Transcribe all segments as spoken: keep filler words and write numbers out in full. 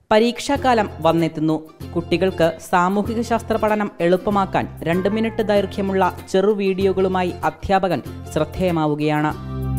പരീക്ഷാകാലം വന്നെത്തുന്നു. കുട്ടികൾക്ക് സാമൂഹിക ശാസ്ത്ര പഠനം എളുപ്പമാക്കാൻ രണ്ട് മിനിറ്റ് ദൈർഘ്യമുള്ള ചെറു വീഡിയോകളുമായി അധ്യാപകൻ ശ്രദ്ധേയമാവുകയാണ്.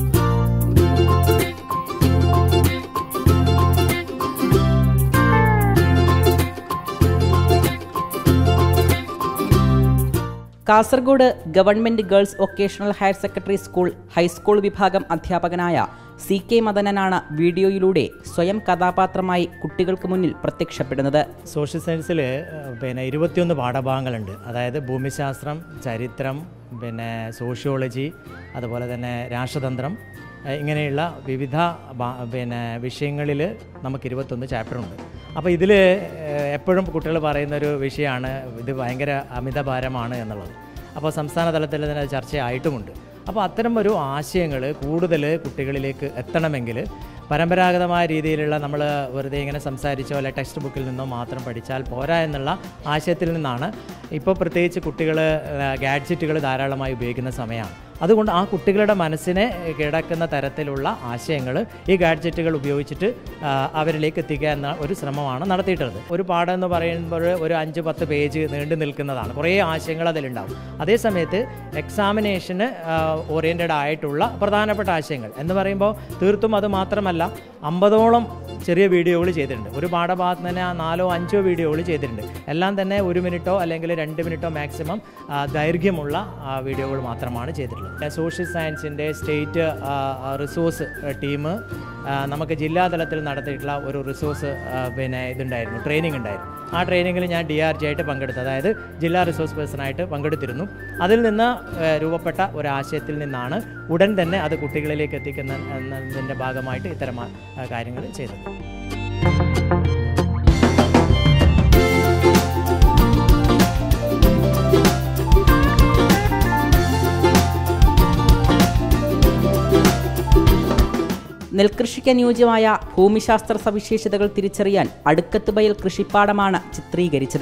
Kasaragod government girls vocational higher secondary school high school വിഭാഗം അധ്യാപകനായ സി കെ മദനനാണ് വീഡിയോയിലൂടെ സ്വയം കഥാപാത്രമായി കുട്ടികൾക്ക് മുന്നിൽ പ്രത്യക്ഷപ്പെടുന്നത്. സോഷ്യൽ സയൻസിൽ പിന്നെ ഇരുപത്തിയൊന്ന് പാഠഭാഗങ്ങളുണ്ട്. അതായത് ഭൂമിശാസ്ത്രം, ചരിത്രം, പിന്നെ സോഷ്യോളജി, അതുപോലെ തന്നെ രാഷ്ട്രതന്ത്രം, ഇങ്ങനെയുള്ള വിവിധ പിന്നെ വിഷയങ്ങളിൽ നമുക്ക് ഇരുപത്തൊന്ന് ചാപ്റ്ററുണ്ട്. അപ്പോൾ ഇതിൽ എപ്പോഴും കുട്ടികൾ പറയുന്നൊരു വിഷയമാണ് ഇത് ഭയങ്കര അമിതഭാരമാണ് എന്നുള്ളത്. അപ്പോൾ സംസ്ഥാന തലത്തിൽ തന്നെ ചർച്ചയായിട്ടുമുണ്ട്. അപ്പോൾ അത്തരം ഒരു ആശയങ്ങൾ കൂടുതൽ കുട്ടികളിലേക്ക് എത്തണമെങ്കിൽ പരമ്പരാഗതമായ രീതിയിലുള്ള നമ്മൾ വെറുതെ ഇങ്ങനെ സംസാരിച്ചോ അല്ലെ ടെക്സ്റ്റ് ബുക്കിൽ നിന്നോ മാത്രം പഠിച്ചാൽ പോരാ എന്നുള്ള ആശയത്തിൽ നിന്നാണ് ഇപ്പോൾ പ്രത്യേകിച്ച് കുട്ടികൾ ഗാഡ്ജറ്റുകൾ ധാരാളമായി ഉപയോഗിക്കുന്ന സമയമാണ്. അതുകൊണ്ട് ആ കുട്ടികളുടെ മനസ്സിനെ കിടക്കുന്ന തരത്തിലുള്ള ആശയങ്ങൾ ഈ ഗാഡ്ജറ്റുകൾ ഉപയോഗിച്ചിട്ട് അവരിലേക്ക് എത്തിക്കുക എന്ന ഒരു ശ്രമമാണ് നടത്തിയിട്ടുള്ളത്. ഒരു പാഠം എന്ന് പറയുമ്പോൾ ഒരു അഞ്ച് പത്ത് പേജ് നീണ്ടു നിൽക്കുന്നതാണ്. കുറേ ആശയങ്ങൾ അതിലുണ്ടാവും. അതേസമയത്ത് എക്സാമിനേഷന് ഓറിയൻറ്റഡ് ആയിട്ടുള്ള പ്രധാനപ്പെട്ട ആശയങ്ങൾ എന്ന് പറയുമ്പോൾ തീർത്തും അത് മാത്രമല്ല, അമ്പതോളം ചെറിയ വീഡിയോകൾ ചെയ്തിട്ടുണ്ട്. ഒരു പാഠഭാഗത്ത് തന്നെ നാലോ അഞ്ചോ വീഡിയോകൾ ചെയ്തിട്ടുണ്ട്. എല്ലാം തന്നെ ഒരു മിനിറ്റോ അല്ലെങ്കിൽ രണ്ട് മിനിറ്റോ മാക്സിമം ദൈർഘ്യമുള്ള വീഡിയോകൾ മാത്രമാണ് ചെയ്തിട്ടുള്ളത്. സോഷ്യൽ സയൻസിൻ്റെ സ്റ്റേറ്റ് റിസോഴ്സ് ടീം നമുക്ക് ജില്ലാതലത്തിൽ നടത്തിയിട്ടുള്ള ഒരു റിസോഴ്സ് പിന്നെ ഇതുണ്ടായിരുന്നു, ട്രെയിനിങ് ഉണ്ടായിരുന്നു. ആ ട്രെയിനിങ്ങിൽ ഞാൻ ഡി ആർ ജി ആയിട്ട് പങ്കെടുത്തു, അതായത് ജില്ലാ റിസോഴ്സ് പേഴ്സണായിട്ട് പങ്കെടുത്തിരുന്നു. അതിൽ നിന്ന് രൂപപ്പെട്ട ഒരാശയത്തിൽ നിന്നാണ് ഉടൻ തന്നെ അത് കുട്ടികളിലേക്ക് എത്തിക്കുന്ന എന്നതിൻ്റെ ഭാഗമായിട്ട് ഇത്തരം കാര്യങ്ങൾ ചെയ്തത്. നെൽകൃഷിക്ക് അനുയോജ്യമായ ഭൂമിശാസ്ത്ര സവിശേഷതകൾ തിരിച്ചറിയാൻ അടുക്കത്ത് ബയൽ കൃഷിപ്പാടമാണ് ചിത്രീകരിച്ചത്.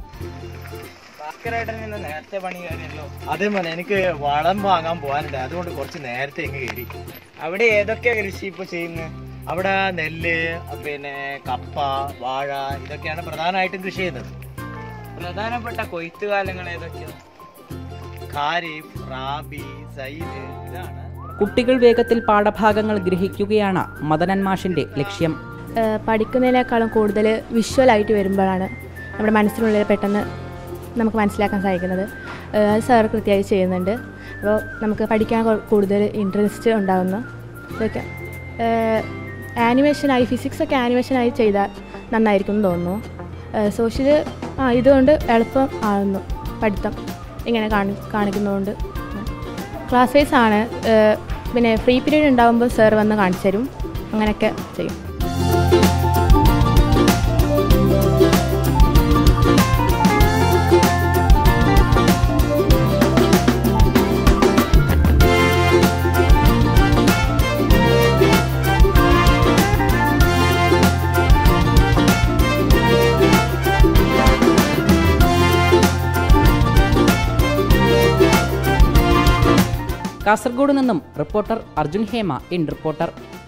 അതേപോലെ എനിക്ക് വളം വാങ്ങാൻ പോകാനുണ്ട്, അതുകൊണ്ട് കുറച്ച് നേരത്തെ എങ്ങ് കയറി. അവിടെ ഏതൊക്കെയാ കൃഷി ഇപ്പൊ ചെയ്യുന്നത്? അവിടെ നെല്ല്, പിന്നെ കപ്പ, വാഴ, ഇതൊക്കെയാണ് പ്രധാനമായിട്ടും കൃഷി ചെയ്യുന്നത്. പ്രധാനപ്പെട്ട കൊയ്ത്ത് കാലങ്ങൾ ഏതൊക്കെയാണ്? ഖാരിഫ്, റാബി, സൈദ്, ഇതാണ്. കുട്ടികൾ വേഗത്തിൽ പാഠഭാഗങ്ങൾ ഗ്രഹിക്കുകയാണ് മദനൻ മാഷിന്റെ ലക്ഷ്യം. പഠിക്കുന്നതിനേക്കാളും കൂടുതൽ വിഷ്വലായിട്ട് വരുമ്പോഴാണ് നമ്മുടെ മനസ്സിനുള്ളിൽ പെട്ടെന്ന് നമുക്ക് മനസ്സിലാക്കാൻ സാധിക്കുന്നത്. സാർ കൃത്യമായി ചെയ്യുന്നുണ്ട്. അപ്പോൾ നമുക്ക് പഠിക്കാൻ കൂടുതൽ ഇൻട്രസ്റ്റ് ഉണ്ടാകുന്നു. ഇതൊക്കെ ആനിമേഷനായി, ഫിസിക്സൊക്കെ ആനിമേഷനായി ചെയ്താൽ നന്നായിരിക്കും എന്ന് തോന്നുന്നു. സോഷ്യൽ ആ ഇതുകൊണ്ട് എളുപ്പം ആകുന്നു പഠിത്തം, ഇങ്ങനെ കാണി കാണിക്കുന്നതുകൊണ്ട്. ക്ലാസ് വൈസ് ആണ്. പിന്നെ ഫ്രീ പീരീഡ് ഉണ്ടാകുമ്പോൾ സാർ വന്ന് കാണിച്ചു തരും, അങ്ങനെയൊക്കെ ചെയ്യും. കാസർഗോഡ് നിന്നും reporter Arjun Hema, in reporter.